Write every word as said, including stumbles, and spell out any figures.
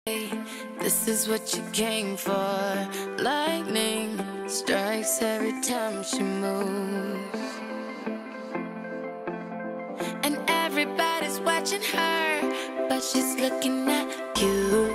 This is what you came for. Lightning strikes every time she moves, and everybody's watching her, but she's looking at you.